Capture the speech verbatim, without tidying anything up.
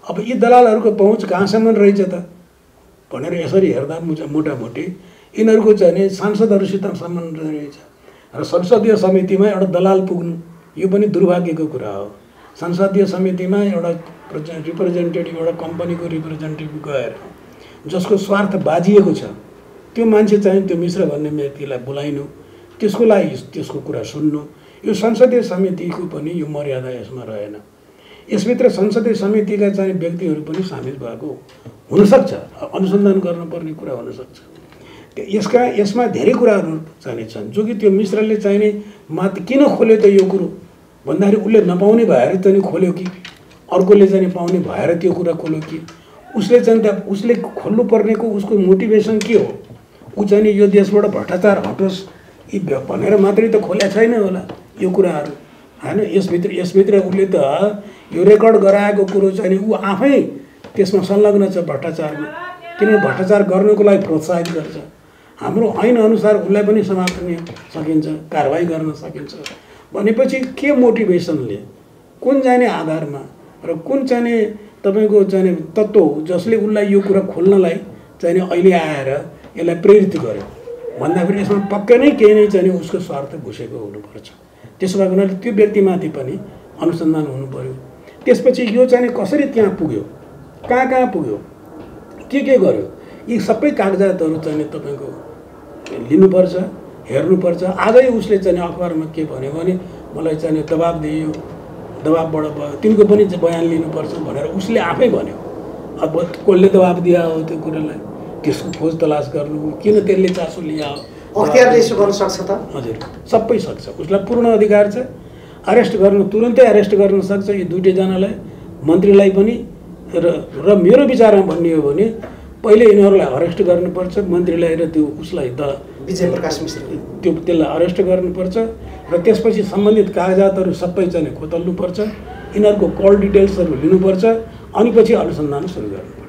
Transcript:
अब यी दलालहरूको पहुँच कहाँसम्म रहेछ त भनेर यसरी हेर्दा मोटामोटी यिनीहरूको चाहिँ नि सांसदहरूसित सम्बन्ध रहेछ र संसदीय समितिमा एउटा दलाल पुग्नु यो पनि दुर्भाग्यको कुरा हो। संसदीय समितिमा एउटा रिप्रेजेन्टेटिभ एउटा कम्पनीको रिप्रेजेन्टेटिभ गएर जसको स्वार्थ बाजिएको छ त्यो मान्छे चाहिँ त्यो मिश्र भन्ने व्यक्तिलाई बोलाइनु, त्यसको लागि त्यसको कुरा सुन्नु, यो संसदीय समितिको पनि यो मर्यादा यसमा रहेन। यसभित्र संसदीय समितिका चाहिँ व्यक्तिहरू पनि सामेल भएको हुनसक्छ, अनुसन्धान गर्नुपर्ने कुरा हुनसक्छ। यसका यसमा धेरै कुराहरू चाहिँ छन् जो कि त्यो मिश्रले चाहिने मात किन खोल्यो त यो कुरो भन्दाखेरि उसले नपाउने भएर चाहिँ खोल्यो कि अर्कोले चाहिँ पाउने भएर त्यो कुरा खोल्यो कि उसले चाहिँ त्यहाँ उसले खोल्नु पर्नेको उसको मोटिभेसन के हो, ऊ चाहिँ यो देशबाट भ्रष्टाचार हटोस् यी भनेर मात्रै त खोल्या छैन होला यो कुराहरू हैन। यसभित्र यसभित्र उसले त यो रेकर्ड गराएको कुरो चाहिँ ऊ आफै त्यसमा संलग्न छ भ्रष्टाचारमा, किनभने भ्रष्टाचार गर्नको लागि प्रोत्साहित गर्छ। हाम्रो ऐन अनुसार उसलाई पनि समात्न सकिन्छ, कारवाही गर्न सकिन्छ भनेपछि के मोटिभेसनले कुन जाने आधारमा र कुन चाहिँ तपाईको चाहिँ तत्त्व हो जसले उसलाई यो कुरा खोल्नलाई चाहिँ अहिले आएर यसलाई प्रेरित गर्यो भन्दाखेरि यसमा पक्कै नै केही नै चाहिँ उसको स्वार्थ घुसेको हुनुपर्छ। त्यसो भएको हुनाले त्यो व्यक्तिमाथि पनि अनुसन्धान हुनु पर्यो। त्यसपछि यो चाहिँ कसरी त्यहाँ पुग्यो, कहाँ कहाँ पुग्यो, के के गर्यो, यी सबै कागजातहरू चाहिँ तपाईँको लिनुपर्छ, हेर्नुपर्छ। आजै उसले चाहिँ अखबारमा के भन्यो भने मलाई चाहिँ दबाब दियो, दबाबबाट भयो, तिनको पनि बयान लिनुपर्छ भनेर उसले आफै भन्यो। अब कसले दबाब दिया हो त्यो कुरालाई, त्यसको खोज तलास गर्नु, किन त्यसले चासो लिया हो, अख्तियारले यसो गर्न सक्छ त? हजुर सबै सक्छ, उसलाई पूर्ण अधिकार छ। अरेस्ट गर्न तुरुन्तै अरेस्ट गर्न सक्छ यी दुईटैजनालाई, मन्त्रीलाई पनि। र र मेरो विचारमा भन्ने हो भने पहिले यिनीहरूलाई अरेस्ट गर्नुपर्छ, मन्त्रीलाई र त्यो उसलाई द विजय प्रकाश मिश्र त्यो त्यसलाई अरेस्ट गर्नुपर्छ र त्यसपछि सम्बन्धित कागजातहरू सबै चाहिँ खोतल्नुपर्छ, यिनीहरूको कल डिटेल्सहरू लिनुपर्छ, अनि पछि अनुसन्धान सुरु गर्नुपर्छ।